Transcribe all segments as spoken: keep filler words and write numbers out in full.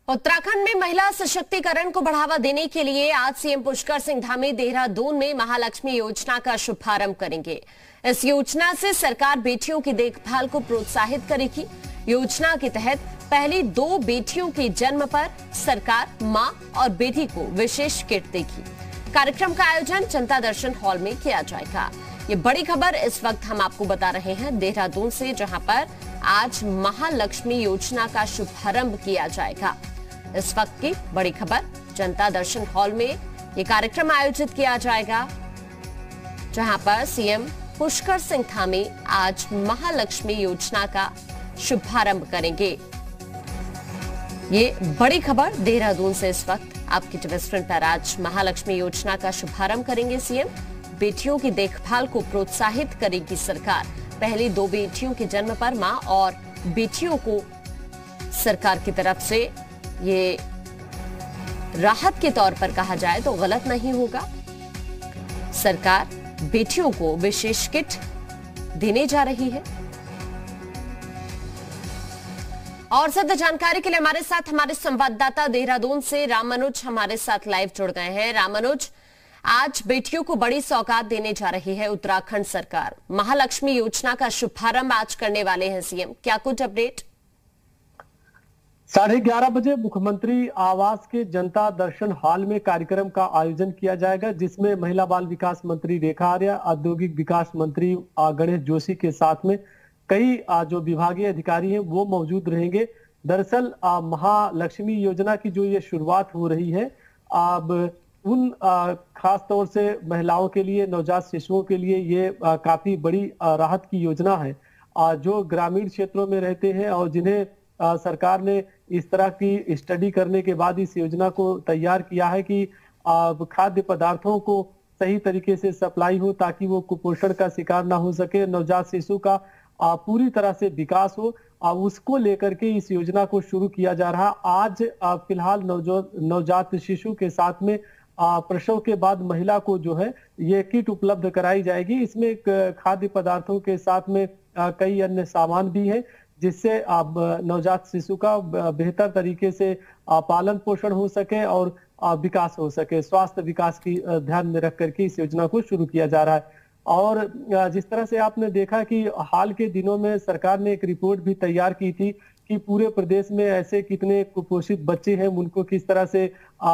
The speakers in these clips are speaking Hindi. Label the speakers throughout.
Speaker 1: उत्तराखंड में महिला सशक्तिकरण को बढ़ावा देने के लिए आज सीएम पुष्कर सिंह धामी देहरादून में महालक्ष्मी योजना का शुभारंभ करेंगे। इस योजना से सरकार बेटियों की देखभाल को प्रोत्साहित करेगी। योजना के तहत पहली दो बेटियों के जन्म पर सरकार मां और बेटी को विशेष किट देगी। कार्यक्रम का आयोजन जनता दर्शन हॉल में किया जाएगा। ये बड़ी खबर इस वक्त हम आपको बता रहे हैं देहरादून से, जहां पर आज महालक्ष्मी योजना का शुभारंभ किया जाएगा। इस वक्त की बड़ी खबर, जनता दर्शन हॉल में ये कार्यक्रम आयोजित किया जाएगा, जहां पर सीएम पुष्कर सिंह धामी आज महालक्ष्मी योजना का शुभारंभ करेंगे। ये बड़ी खबर देहरादून से इस वक्त आपकी टीवी स्क्रीन पर। आज महालक्ष्मी योजना का शुभारंभ करेंगे सीएम। बेटियों की देखभाल को प्रोत्साहित करेगी सरकार। पहली दो बेटियों के जन्म पर मां और बेटियों को सरकार की तरफ से ये राहत के तौर पर कहा जाए तो गलत नहीं होगा। सरकार बेटियों को विशेष किट देने जा रही है। और ज्यादा जानकारी के लिए हमारे साथ हमारे संवाददाता देहरादून से राम मनोज हमारे साथ लाइव जुड़ गए हैं। राम मनोज, आज बेटियों को बड़ी सौगात देने जा रही है उत्तराखंड सरकार। महालक्ष्मी योजना का शुभारंभ आज करने वाले हैं सीएम, क्या कुछ अपडेट?
Speaker 2: साढ़े ग्यारह बजे मुख्यमंत्री आवास के जनता दर्शन हॉल में कार्यक्रम का आयोजन किया जाएगा, जिसमें महिला बाल विकास मंत्री रेखा आर्या, औद्योगिक विकास मंत्री गणेश जोशी के साथ में कई जो विभागीय अधिकारी हैं वो मौजूद रहेंगे। दरअसल महालक्ष्मी योजना की जो ये शुरुआत हो रही है, अब उन खास तौर से महिलाओं के लिए, नवजात शिशुओं के लिए ये काफी बड़ी राहत की योजना है, जो ग्रामीण क्षेत्रों में रहते हैं और जिन्हें आ, सरकार ने इस तरह की स्टडी करने के बाद इस योजना को तैयार किया है कि खाद्य पदार्थों को सही तरीके से सप्लाई हो, ताकि वो कुपोषण का शिकार ना हो सके, नवजात शिशु का आ, पूरी तरह से विकास हो। आ, उसको लेकर के इस योजना को शुरू किया जा रहा। आज फिलहाल नवजात शिशु के साथ में आ, प्रसव के बाद महिला को जो है ये किट उपलब्ध कराई जाएगी। इसमें खाद्य पदार्थों के साथ में आ, कई अन्य सामान भी हैं, जिससे आप नवजात शिशु का बेहतर तरीके से पालन पोषण हो सके और विकास हो सके। स्वास्थ्य विकास की ध्यान में रख करके इस योजना को शुरू किया जा रहा है। और जिस तरह से आपने देखा कि हाल के दिनों में सरकार ने एक रिपोर्ट भी तैयार की थी कि पूरे प्रदेश में ऐसे कितने कुपोषित बच्चे हैं, उनको किस तरह से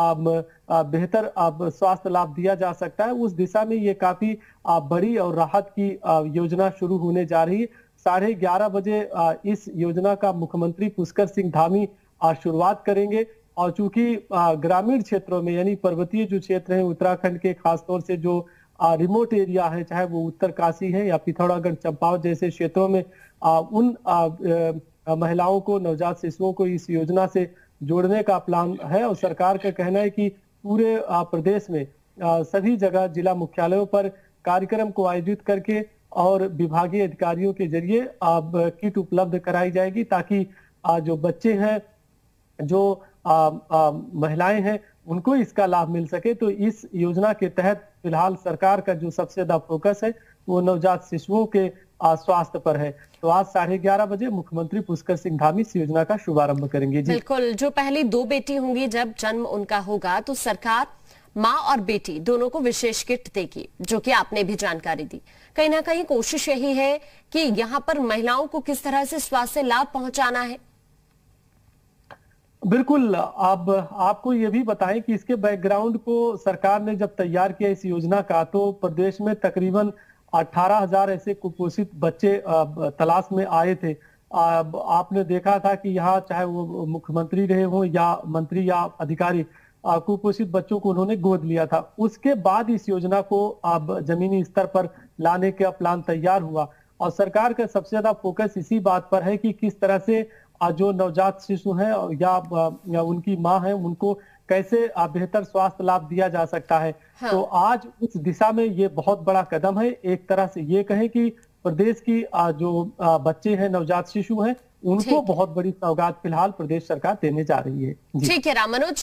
Speaker 2: बेहतर स्वास्थ्य लाभ दिया जा सकता है। उस दिशा में ये काफी बड़ी और राहत की योजना शुरू होने जा रही है। साढ़े ग्यारह बजे इस योजना का मुख्यमंत्री पुष्कर सिंह धामी शुरुआत करेंगे। और चूंकि ग्रामीण क्षेत्रों में, यानी पर्वतीय जो क्षेत्र है उत्तराखंड के, खासतौर से जो रिमोट एरिया है, चाहे वो उत्तरकाशी है या पिथौरागढ़, चंपावत जैसे क्षेत्रों में, उन महिलाओं को, नवजात शिशुओं को इस योजना से जोड़ने का प्लान है। और सरकार का कहना है कि पूरे प्रदेश में सभी जगह जिला मुख्यालयों पर कार्यक्रम को आयोजित करके और विभागीय अधिकारियों के जरिए अब किट उपलब्ध कराई जाएगी, ताकि जो बच्चे हैं, जो महिलाएं हैं, उनको इसका लाभ मिल सके। तो इस योजना के तहत फिलहाल सरकार का जो सबसे ज्यादा फोकस है वो नवजात शिशुओं के स्वास्थ्य पर है। तो आज साढ़े ग्यारह बजे मुख्यमंत्री पुष्कर सिंह धामी इस योजना का शुभारंभ करेंगे। जी
Speaker 1: बिल्कुल, जो पहली दो बेटी होंगी, जब जन्म उनका होगा तो सरकार माँ और बेटी दोनों को विशेष किट देगी, जो कि आपने भी जानकारी दी। कहीं ना कहीं कोशिश यही है कि यहाँ पर महिलाओं को किस तरह से स्वास्थ्य लाभ पहुंचाना है।
Speaker 2: बिल्कुल, अब आपको ये भी बताएं कि इसके बैकग्राउंड को सरकार ने जब तैयार किया इस योजना का, तो प्रदेश में तकरीबन अठारह हजार ऐसे कुपोषित बच्चे तलाश में आए थे। आपने देखा था कि यहाँ चाहे वो मुख्यमंत्री रहे हो या मंत्री या अधिकारी, कुपोषित बच्चों को उन्होंने गोद लिया था। उसके बाद इस योजना को अब जमीनी स्तर पर लाने का प्लान तैयार हुआ और सरकार का सबसे ज्यादा फोकस इसी बात पर है कि किस तरह से जो नवजात शिशु हैं या, या उनकी मां है, उनको कैसे बेहतर स्वास्थ्य लाभ दिया जा सकता है। हाँ। तो आज उस दिशा में ये बहुत बड़ा कदम है। एक तरह से ये कहें कि प्रदेश की जो बच्चे हैं, नवजात शिशु हैं, उनको बहुत बड़ी सौगात फिलहाल प्रदेश सरकार देने जा रही है।
Speaker 1: ठीक है राम मनोज।